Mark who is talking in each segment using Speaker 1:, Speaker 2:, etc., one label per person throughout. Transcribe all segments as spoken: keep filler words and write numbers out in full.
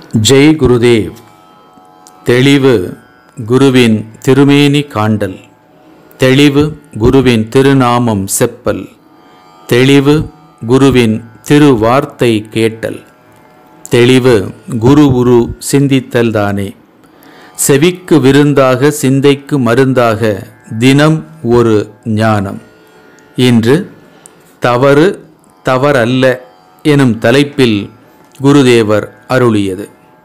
Speaker 1: ஜெய் குருதேவ். தெளிவு குருவின் திருமேனி காண்டல், தெளிவு குருவின் திருநாமம் செப்பல், தெளிவு குருவின் திருவார்த்தை கேட்டல், தெளிவு குரு உரு சிந்தித்தல் தானே. செவிக்கு விருந்தாக சிந்தைக்கு மருந்தாக தினம் ஒரு ஞானம். இன்று தவறு தவறல்ல எனும் தலைப்பில் குருதேவர் அருளியது.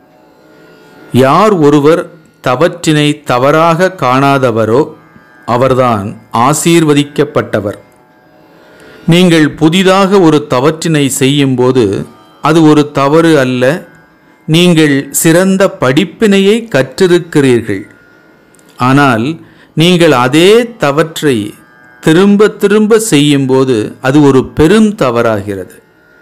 Speaker 1: யார் ஒருவர் தவற்றினை தவறாக காணாதவரோ அவர்தான் ஆசீர்வதிக்கப்பட்டவர். நீங்கள் புதிதாக ஒரு தவற்றினை செய்யும்போது அது ஒரு தவறு அல்ல, நீங்கள் சிறந்த படிப்பினையை கற்றிருக்கிறீர்கள். ஆனால் நீங்கள் அதே தவற்றை திரும்ப திரும்ப செய்யும்போது அது ஒரு பெரும் தவறாகிறது.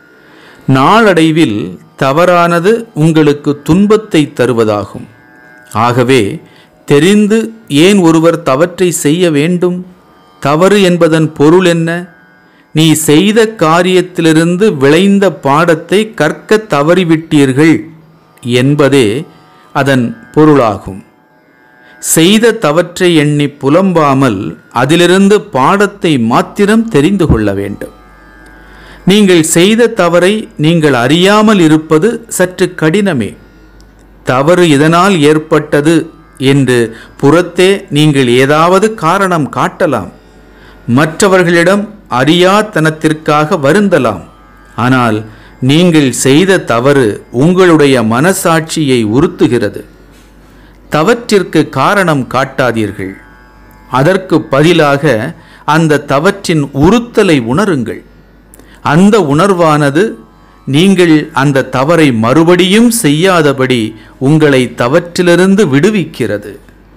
Speaker 1: நாளடைவில் தவறானது உங்களுக்கு துன்பத்தை தருவதாகும். ஆகவே தெரிந்து ஏன் ஒருவர் தவற்றை செய்ய வேண்டும்? தவறு என்பதன் பொருள் என்ன? நீ செய்த காரியத்திலிருந்து விளைந்த பாடத்தை கற்க தவறிவிட்டீர்கள் என்பதே அதன் பொருளாகும். செய்த தவற்றை எண்ணி புலம்பாமல் அதிலிருந்து பாடத்தை மாத்திரம் தெரிந்து கொள்ள வேண்டும். நீங்கள் செய்த தவறை நீங்கள் அறியாமல் இருப்பது சற்று கடினமே. தவறு இதனால் ஏற்பட்டது என்று புறத்தே நீங்கள் ஏதாவது காரணம் காட்டலாம். மற்றவர்களிடம் அறியாத்தனத்திற்காக வருந்தலாம். ஆனால் நீங்கள் செய்த தவறு உங்களுடைய மனசாட்சியை உறுத்துகிறது. தவற்றிற்கு காரணம் காட்டாதீர்கள். அதற்கு பதிலாக அந்த தவற்றின் உறுத்தலை உணருங்கள். அந்த உணர்வானது நீங்கள் அந்த தவறை மறுபடியும் செய்யாதபடி உங்களை தவற்றிலிருந்து விடுவிக்கிறது.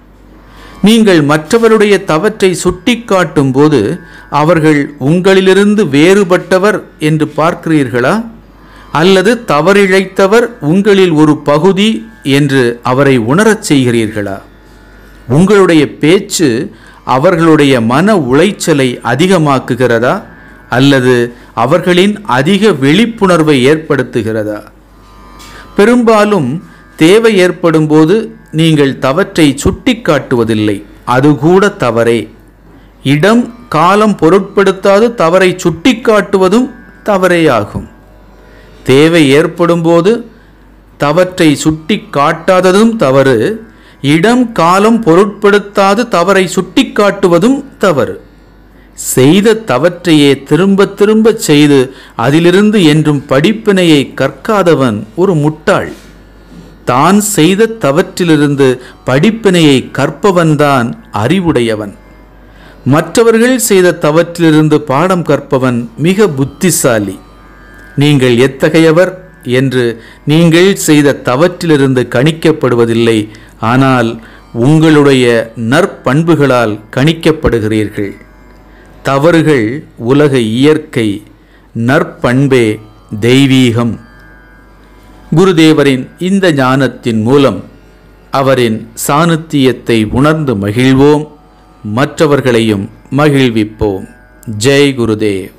Speaker 1: நீங்கள் மற்றவருடைய தவற்றை சுட்டிக்காட்டும் போது அவர்கள் உங்களிலிருந்து வேறுபட்டவர் என்று பார்க்கிறீர்களா? அல்லது தவறிழைத்தவர் உங்களில் ஒரு பகுதி என்று அவரை உணரச் செய்கிறீர்களா? உங்களுடைய பேச்சு அவர்களுடைய மன உளைச்சலை அதிகமாக்குகிறதா அல்லது அவர்களின் அதிக விழிப்புணர்வை ஏற்படுத்துகிறதா? பெரும்பாலும் தேவை ஏற்படும் போது நீங்கள் தவற்றை சுட்டிக்காட்டுவதில்லை. அது கூட தவறே. இடம் காலம் பொருட்படுத்தாது தவறை சுட்டிக்காட்டுவதும் தவறேயாகும். தேவை ஏற்படும் போது தவற்றை சுட்டி காட்டாததும் தவறு. இடம் காலம் பொருட்படுத்தாது தவறை சுட்டிக்காட்டுவதும் தவறு. செய்த தவற்றையே திரும்ப திரும்ப செய்து அதிலிருந்து என்றும் படிப்பினையை கற்காதவன் ஒரு முட்டாள். தான் செய்த தவற்றிலிருந்து படிப்பினையை கற்பவன்தான் அறிவுடையவன். மற்றவர்கள் செய்த தவற்றிலிருந்து பாடம் கற்பவன் மிக புத்திசாலி. நீங்கள் எத்தகையவர் என்று நீங்கள் செய்த தவற்றிலிருந்து கணிக்கப்படுவதில்லை, ஆனால் உங்களுடைய நற்பண்புகளால் கணிக்கப்படுகிறீர்கள். தவறுகள் உலக இயற்கை, நற்பண்பே தெய்வீகம். குருதேவரின் இந்த ஞானத்தின் மூலம் அவரின் சாநித்தியத்தை உணர்ந்து மகிழ்வோம், மற்றவர்களையும் மகிழ்விப்போம். ஜெய் குருதேவ்.